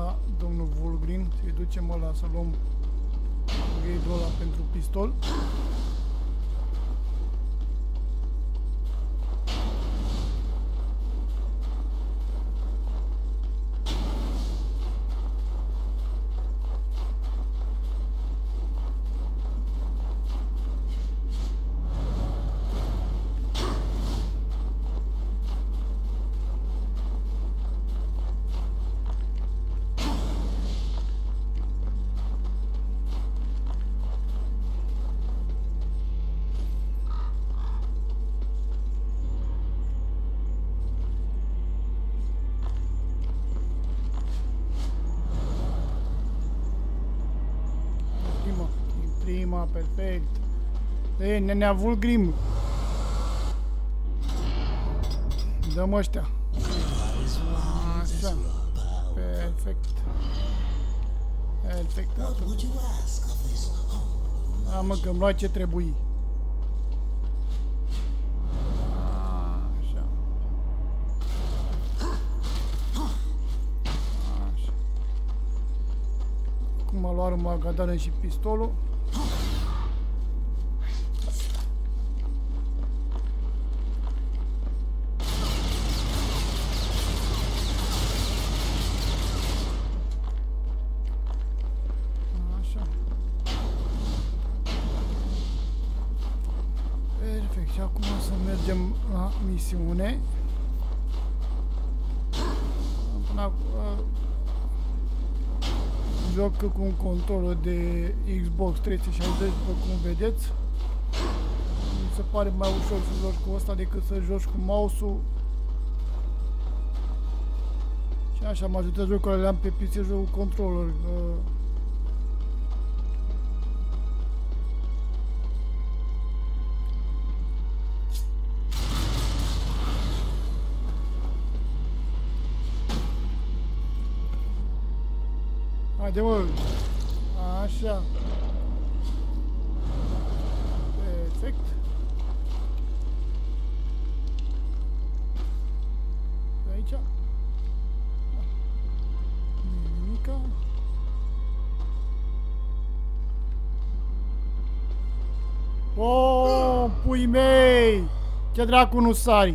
la domnul Vulgrin. Să-i ducem ăla să luăm upgrade-ul ăla pentru pistol. Prima, perfect. Ei, nenea Vulgrim. Dăm ăștia. Așa. Perfect. Perfect. Da, mă, că-mi lua ce trebuie. Așa. Așa. Acum a luat magadană și pistolul. Și acum să mergem la misiune. Până acum joc cu un controller de Xbox 360, după cum vedeți. Mi se pare mai ușor să joci cu ăsta decât să joci cu mouse-ul. Și așa, majoritatea jocurile le-am pe PC, joc cu controller. Haide, mă! Așa. Perfect. De aici. Nimica. Oh, pui mei! Ce dracu nu sari?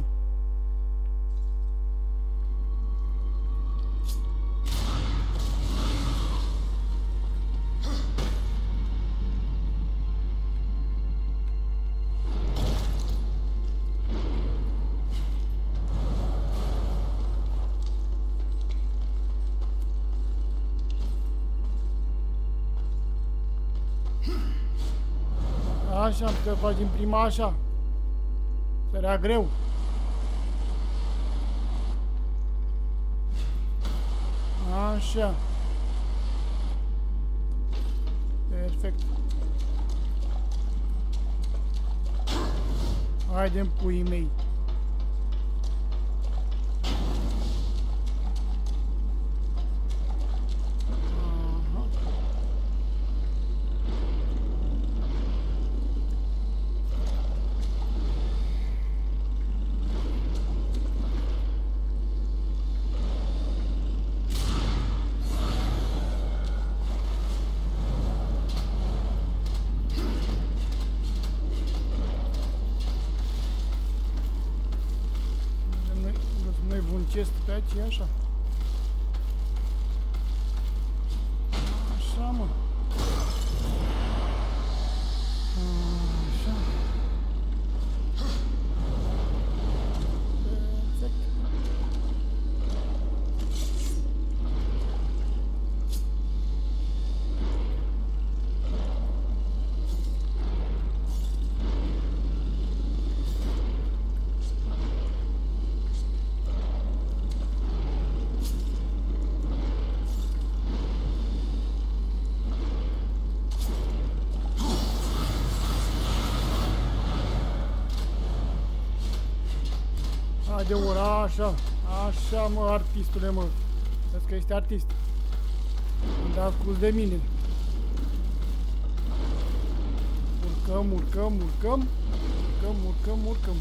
Așa, am putea face din prima așa. Era greu. Așa. Perfect. Haide-mi puii mei. Chest pe aici, așa. Așa, mă. Așa. Perfect. De ora, așa, așa, mă, artistule, mă. Vezi că este artist. Unde ascult de mine. Urcăm, urcăm, urcăm. Urcăm, urcăm, urcăm.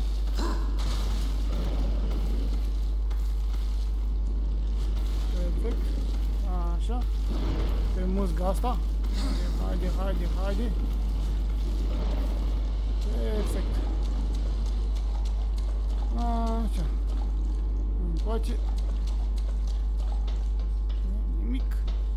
Perfect. Așa. răzga asta. Haide, haide, haide. Perfect. Așa. Încoace. Nimic.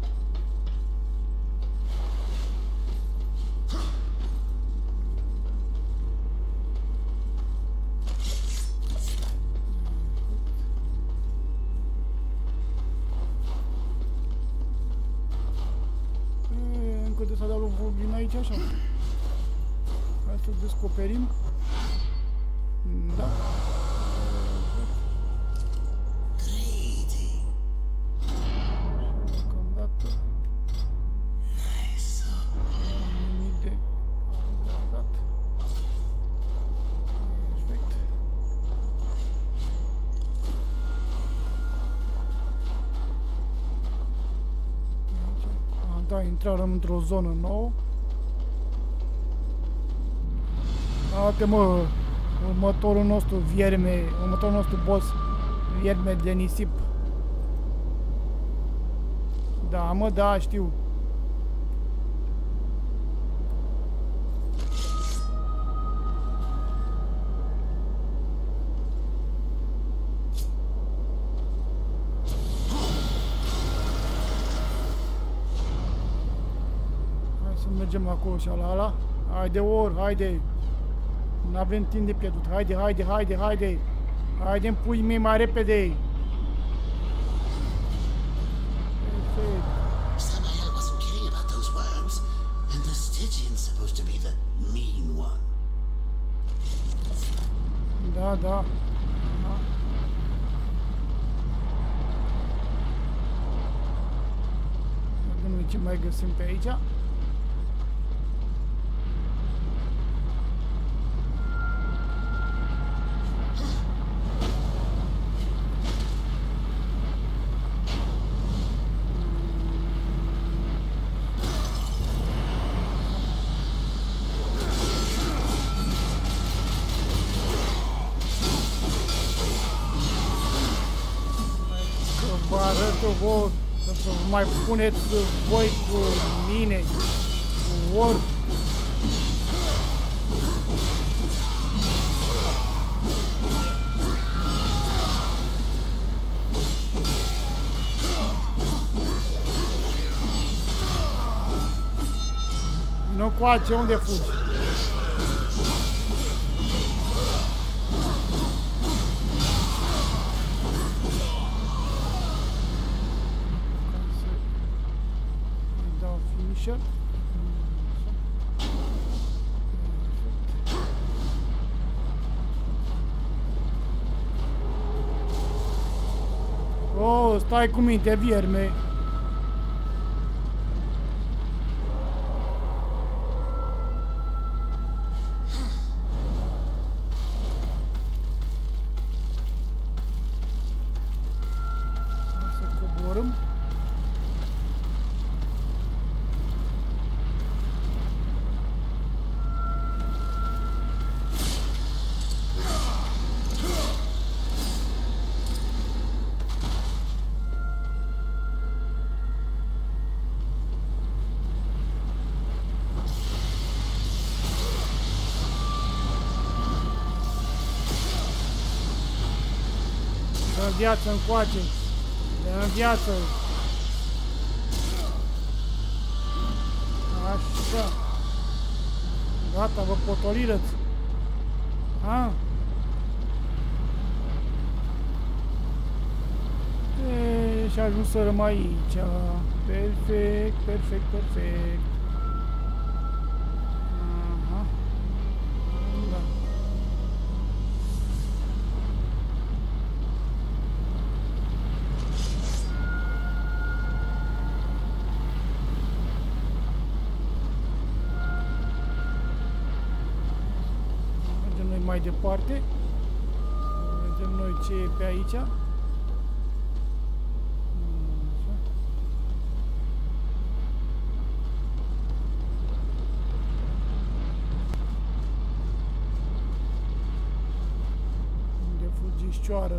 Încă de s-a dat lui Vulgin aici, așa. Hai să descoperim. Da. Deocamdată. Nimic de dat. Perfect. Da, intrăm într-o zonă nouă. Uite mă, următorul nostru vierme, următorul nostru boss, vierme de nisip. Da, mă, da, știu. Hai să mergem acolo și ala ala. Haide, haide. N-avem timp de pierdut. Haide, haide, haide, haide. Haide, în pui mei, mai repede. Perfect. Samael wasn't kidding about those worms, and the Stygian's supposed to be the mean one. Da, da. Vedem ce mai găsim pe aici. Vă arăt vouă să mai puneți voi cu mine, cu ori. Nu coace, unde fugi? Finisher. Oh, stai cu minte, vierme. Să coborâm. Dă-mi viață încoace. Dă-mi viață. Așa. Gata, vă potolirăți. A? Și ajunsărăm aici. Perfect, perfect, perfect. Aha. Da. Mergem noi mai departe. Vedem noi ce e pe aici. Fugișcioară.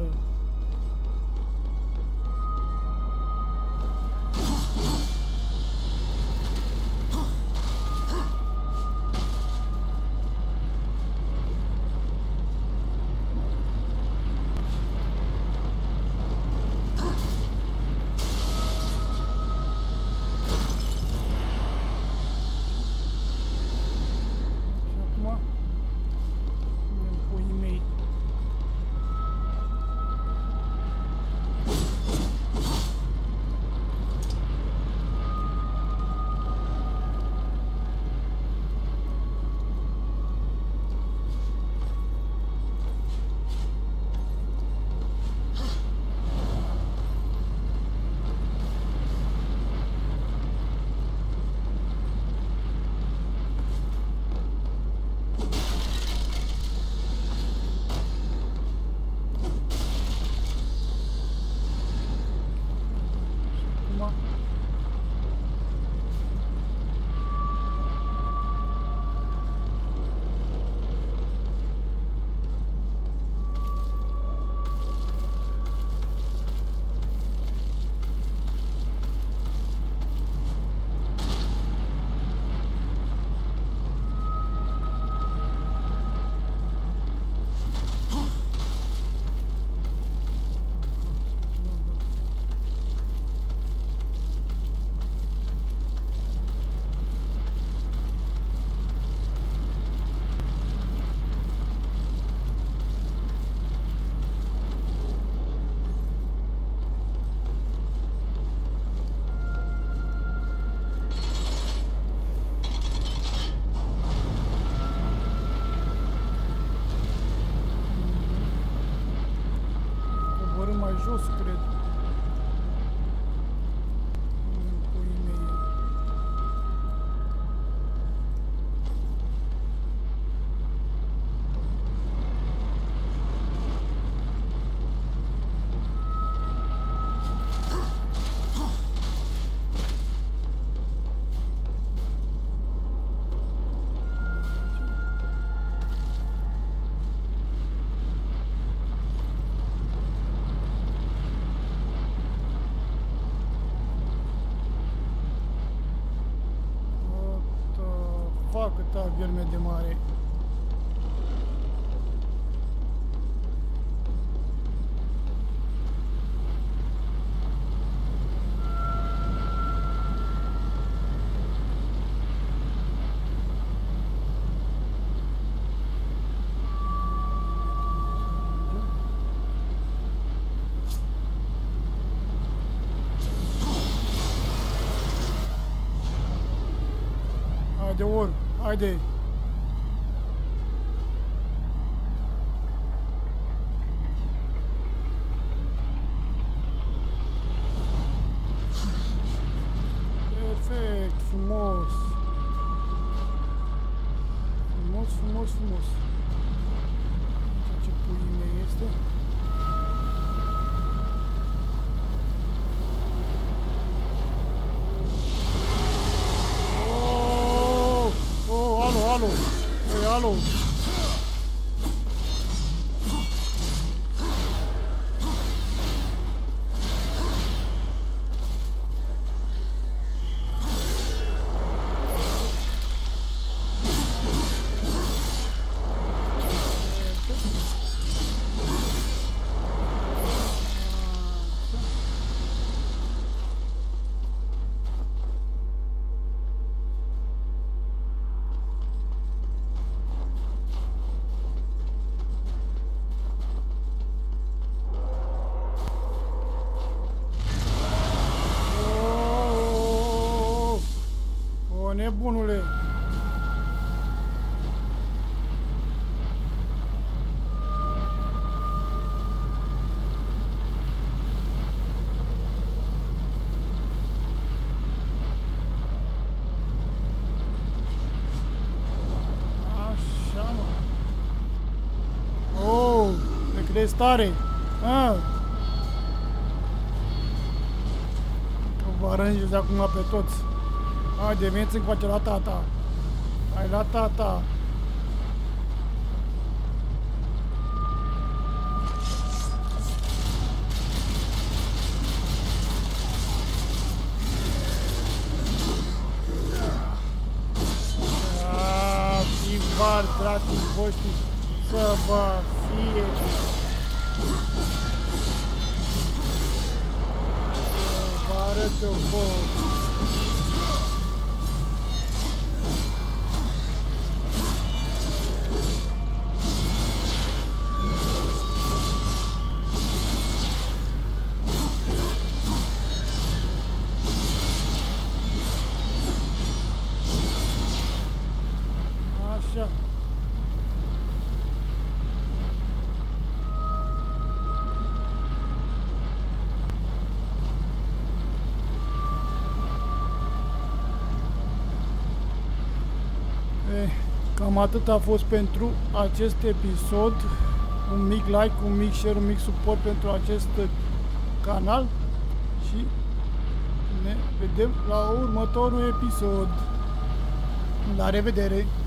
jos, cred. Puii mei. Câta vierme de mare. Haide, ori, haide! Perfect, frumos! Frumos, frumos, frumos! Ce puine este? Alo! Ei, alo! Nebunule! Așa, mă! Oh! Ne crezi tare! Ah! Vă aranjez acum pe toți! Haide, veniți încoace la tata. Hai la tata. Fivar, dratii voștri, să vă fie. Să vă arăt eu vouă. Așa. Cam atât a fost pentru acest episod. Un mic like, un mic share, un mic suport pentru acest canal și ne vedem la următorul episod. La revedere!